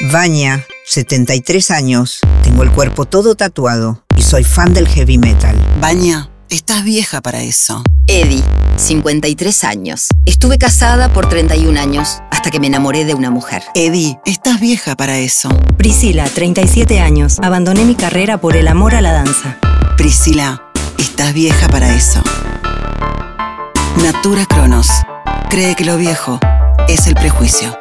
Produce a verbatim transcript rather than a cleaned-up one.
Vania, setenta y tres años, tengo el cuerpo todo tatuado y soy fan del heavy metal. Vania, estás vieja para eso. Edi, cincuenta y tres años. Estuve casada por treinta y un años, hasta que me enamoré de una mujer. Edi, estás vieja para eso. Priscila, treinta y siete años. Abandoné mi carrera por el amor a la danza. Priscila, estás vieja para eso. Natura Cronos cree que lo viejo es el prejuicio.